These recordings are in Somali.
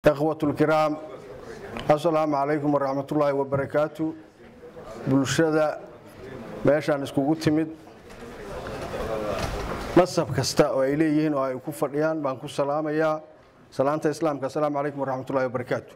إخوة الكرام السلام عليكم ورحمة الله وبركاته بلشدة meeshaan iskugu timid nasab kasta oo ay leeyihiin oo ay ku fadhiyaan baan ku salaamayaa salaanta islaamka assalaamu calaykum waraxmatullaahi wabarakaatu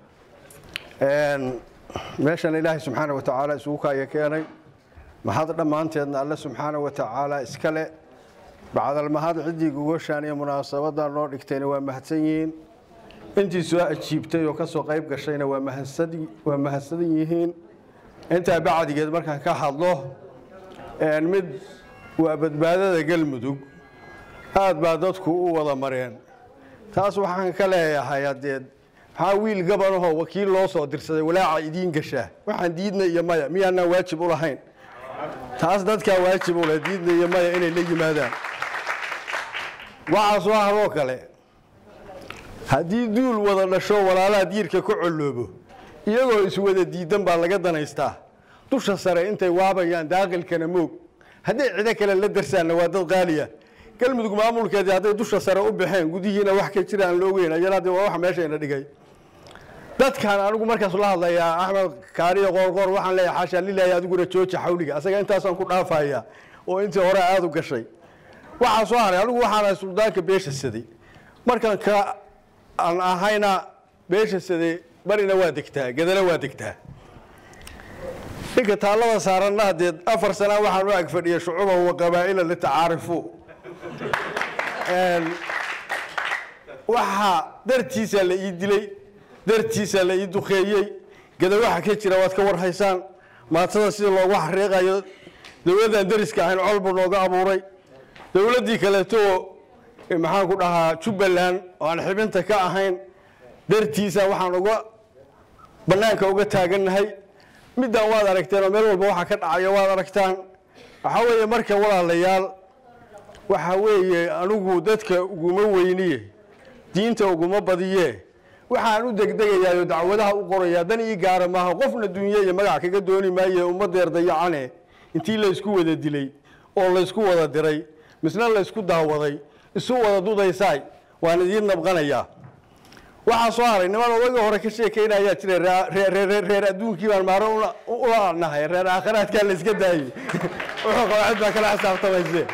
meeshaan ilaahay subxaanahu wa tacaala isugu kaaya keenay mahad dhammaanteedna alle subxaanahu wa tacaala iskale bacdal mahad ciddii gogoshaan iyo munaasabadda noo dhigtayna waa mahadsan yihiin intii soo ajiibtay oo ka soo qayb gashayna waa mahadsan yihiin intaa bacdigeed markaan ka hadlo mid waa badbaadada galmudug aad baa dadku u wada mareen taas waxaan ka leeyahay hadeed maxaa wiil gabanahoo wakiil loo soo dirsaday walaaca idiin gashaa waxaan diidna iyo maya miyaanaan waajib u lahayn taas dadkaa waajib u leh diidna iyo maya inay la yimaadaan waxaa soo haroo kale haddii duul wada dhasho walaalaha diirka ku coloobo iyagoo iswada diidan baa laga danaystaa dusha sare intay waabayaan daaqilkana moog hadday cido kale la darsaanna waa dad qaaliya galmudug maamulkeedii hadday dusha sare u baxeen gudihiina wax ka jira aan loo weyn ayana hadee waa wax meeshayna dhigay dadkan anigu markaas la hadlayaa axmed kaariyo qoorqoor waxaan leeyahay xaasha lilaahi adiguna jooja xawliga asaga intaasaan ku dhaafayaa oo intii hore aad u gashay waxaa soo haray anigu waxaan ahay suldaanka beesha saday markaan ka aan ahayna beesha saday barina waa degtaa gadana waa degtaa ninka taallada saaranna hadeed 4 sano waxaan u ag fadhiyay shucuuba wa qabaa'ila litacaarifu waxa dartiisa la ii dilay dartiisa la ii duqeeyay gada waxa ka jira waad ka war haysaan maatada sida loogu xariiqayo dawladdan dariska ahayn colbu nooga abuuray dawladdii kaleeto maxaan ku dhahaa Jubbaland oo aan xibinta ka ahayn dartiisa waxaan uga banaanka uga taaganahay midaan waad aragteen oo meel walba waxa ka dhacaya waad aragtaan waxa weeye marka walaalayaal waxa weeye anigu dadka uguma weyniye diinta uguma badiye waxaan u degdegayaa dacwadaha u qoraya dan ii gaar maaha qofna dunyada iyo magac kaga dooni maayo ummadeer dayacane intii la isku wada dilay oo la isku wada diray misna la isku daawaday isu wada dudaysay waan idin nabqanayaa waxa soo haray niman odaga hore ka sheekeynaya jiray reer adduunkii baan maaro u nahay reer aakhiraadka la iska daayay wuxuu qawaacid baa kala xisaabtamayse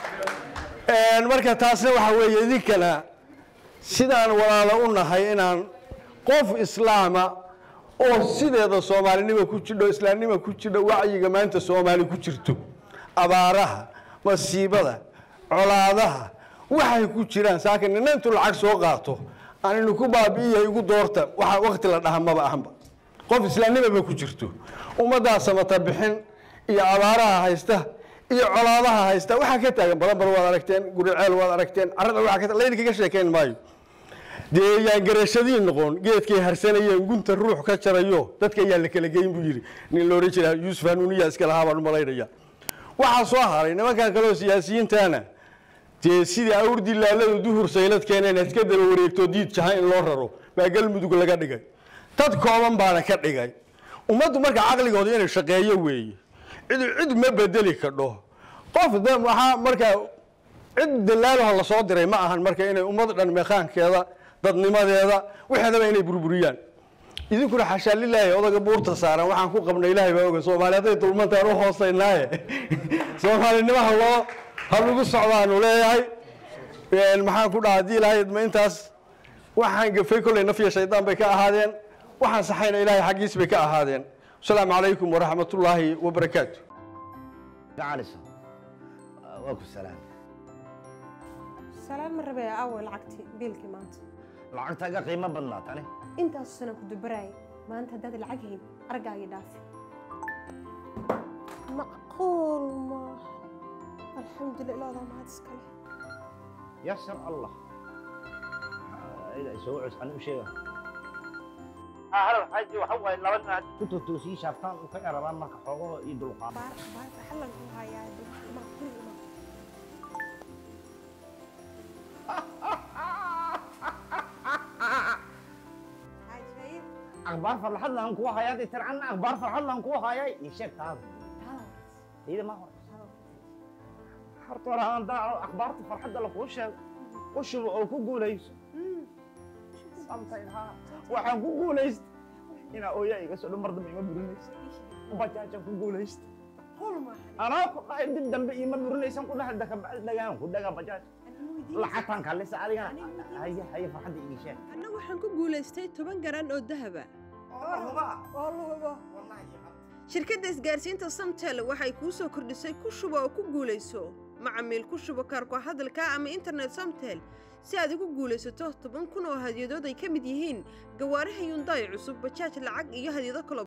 marka taasna waxa weeye idinkana sidaan walaalo u nahay inaan qof islaama oo sideeda Soomaalinimo ku jidho islaamnimo ku jidho wacyiga maanta Soomaali ku jirto abaaraha masiibada colaadaha waxay ku jiraan saakin inantu lacag soo qaato aannu ku baabi'iyay ugu doorta waxa waqti la dhahamaba ahanba qof islaamnimo ku jirto ummadda samata bixin iyo abaaraha haysta iyo colaadaha haysta waxa ka taagan badan waad aragteen guriceel waad aragteen arada waxa ka leeyna kaga sheekeen maayo deeyaan garashadiin noqon geedkay harsanayeen gunta ruux ka jarayo dadka ayaa la kala geyn buu yiri nin loo reejay Yuusuf Hanuuniya iska lahaa baan malaynaya waxa soo haray nimanka kale oo siyaasiyiintaana sidii awrdi laaladu duhur saylad keeneen iska daba wareegto diid jahan in loo raro baa galmudug laga dhigay dad kooban baana ka dhigay ummaddu marka aqligooda inay shaqeeyo weeye cid ma bedeli karo qof waxa marka cid dalaalaha la soo diray ma ahan marka inay ummadda dhan meeqaankeeda dadnimadeeda waxaadaba inay burburiyaan idinkuna xasha lilaahi odaga buurta saaran waxaan ku qabnay ilaahay baa oga Soomaaliyeed dulmantaan u hooseynaaye Soomaalinimaha loo halugu socdaan leeyahay maxaan ku dhaadii ilaahay ma intaas waxaan gafay kulay nafiya shaydaan bay ka ahaadeen waxaan saxayna ilaahay xaqiis bay ka ahaadeen assalaamu calaykum waraxmatullaahi wabarakaatu gacalisa waa ku salaam rabay awal lacagti biilki maanta lacagtaga qiimo badnaa tani intaas sana ku dubaray maanta dad lacag heen argaaga dhaaf macquul ma الحمد لله لا ما تسكله يسر الله إذا سوعس أنا وشيء هلا حاجي وحوي لبنا كنت توسي شافتان وكان ربان ما كحوه يدلو قام بار حلا نقولها يا ما كل أخبار فرحة لهم كوها يا دي ترى عنا أخبار فرحة لهم كوها يا يشك هذا إذا ما هو حرطورها عند أخبار فرحة لك وش أو كوجو ليس سامتينها waxaan ku guulaysta inaa ooyaa iga soo dhan mar dambe ima burinaysa bajaajaan ku guulaysta anaa ku dhahay dib dambe ima burinaysan ku dhahay dhagaan ku dhagaa bajaaj lacagtaan kalisa adigana haya farxadda ii sheeg anna waxaan ku guulaystay 10 garan oo dahaba shirkadda isgaarsiinta Samtel waxay kuu soo kordhisay ku shubo oo ku guulayso macmiil ku shubo kaarka hadalka ama internet Samtel si aad ugu guulaysato 10,000 oo hadiyado ay ka mid yihiin gawaariha Hyundai cusub bajaaj lacag iyo hadiyado kale